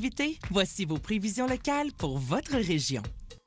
activités? Voici vos prévisions locales pour votre région.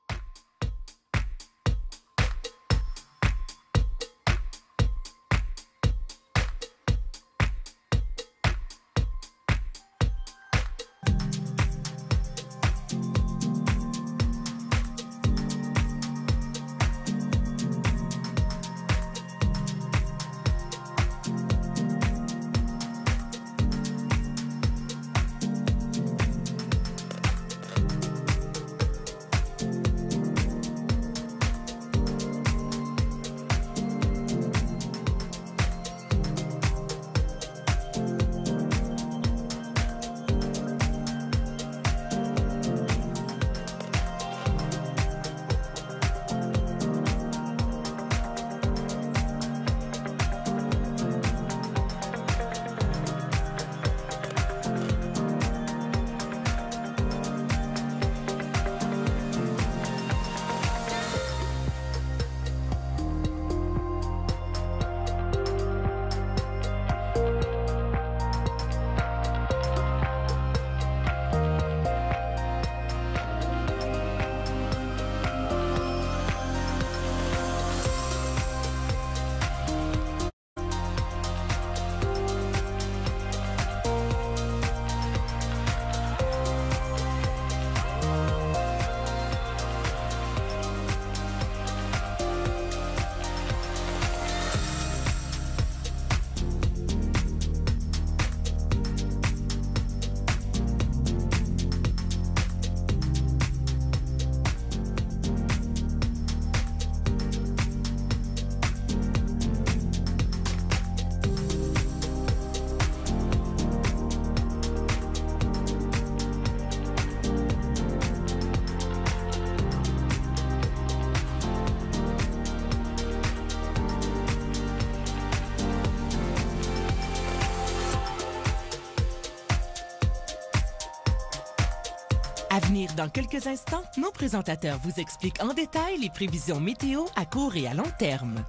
À venir dans quelques instants, nos présentateurs vous expliquent en détail les prévisions météo à court et à long terme.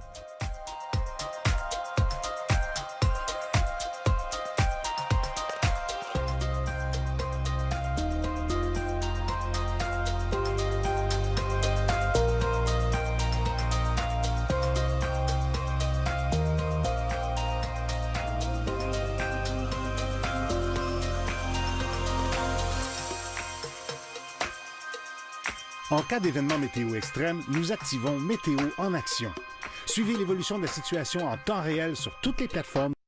En cas d'événement météo extrême, nous activons Météo en action. Suivez l'évolution de la situation en temps réel sur toutes les plateformes.